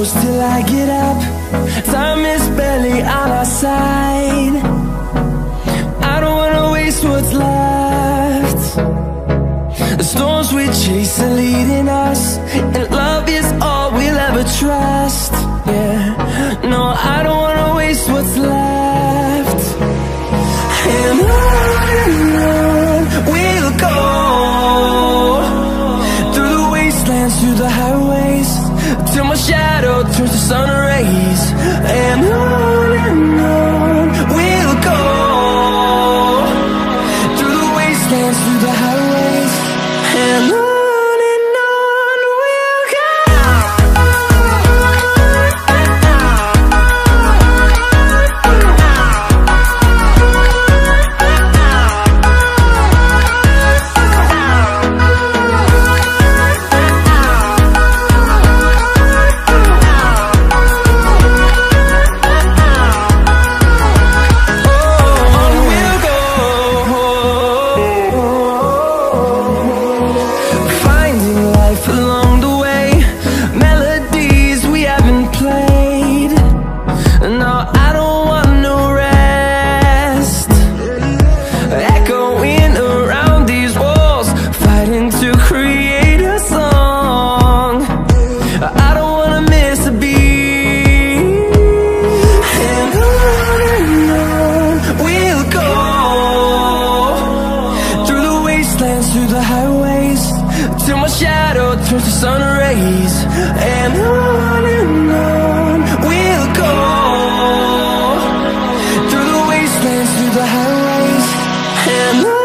close till I get up. Time is barely on our side. I don't wanna waste what's left. The storms we chase are leading us, and love is all we'll ever trust. Yeah, no, I don't wanna waste what's left. And on we'll go, through the wastelands, through the highways, till my shadow turns to sun rays. And on we'll go, through the wastelands, through the highways, and on we'll go. Through the highways, till my shadow turns to sun rays. And on we'll go, through the wastelands, through the highways, and on we'll go.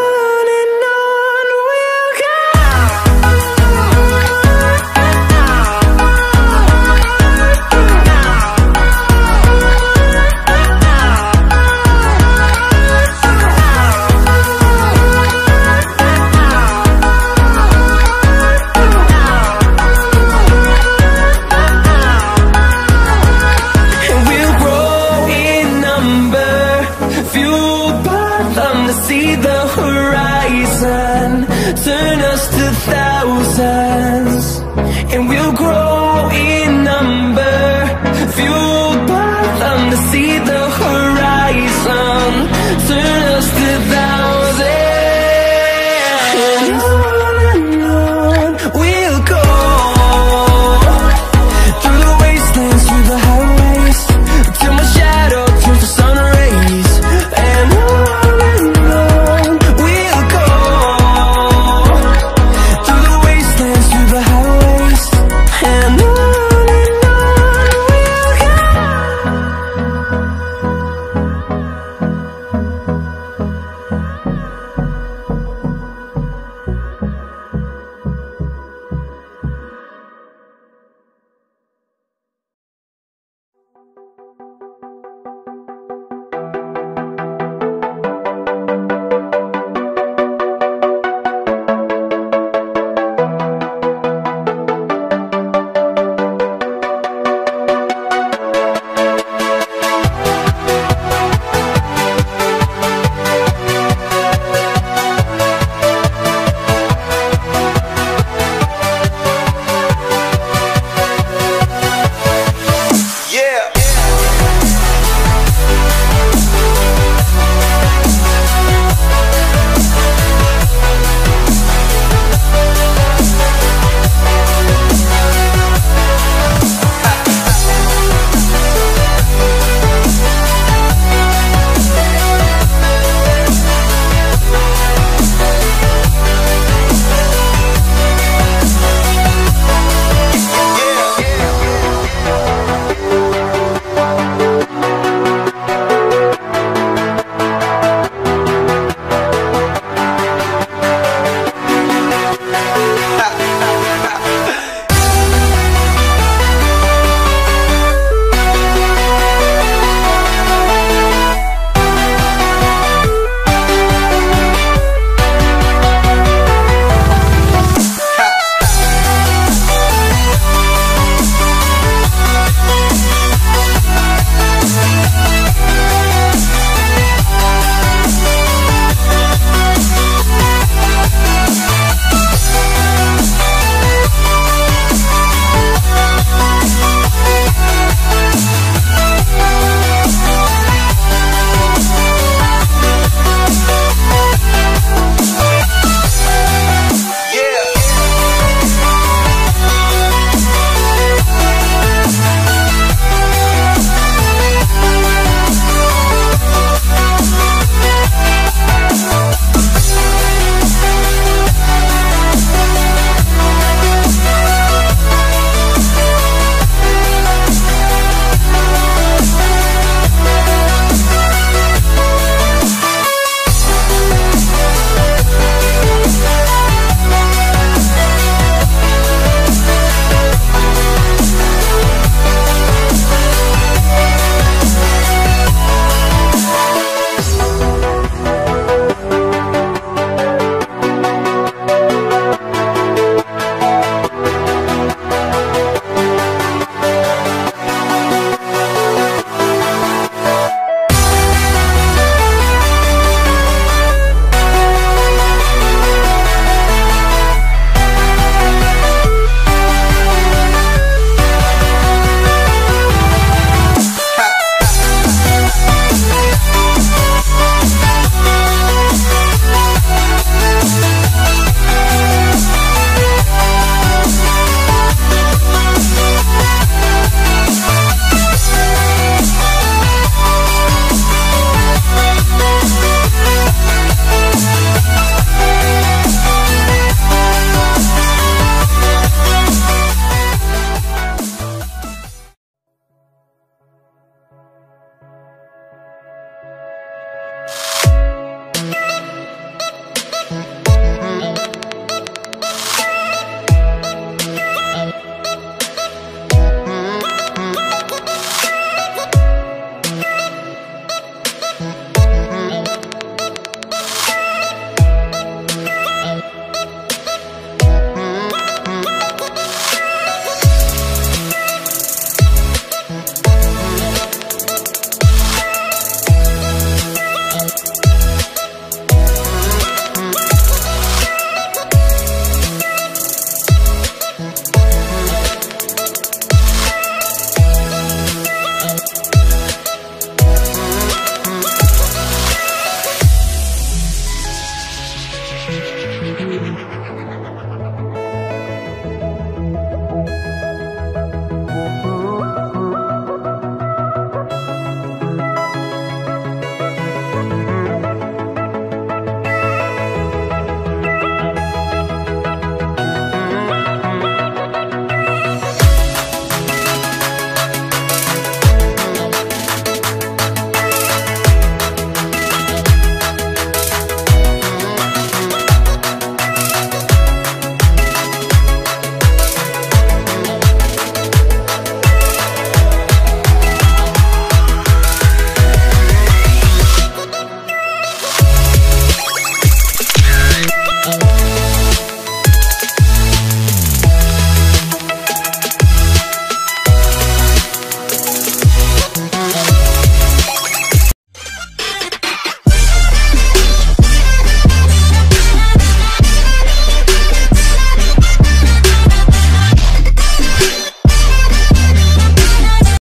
See the horizon, turn us to thousands.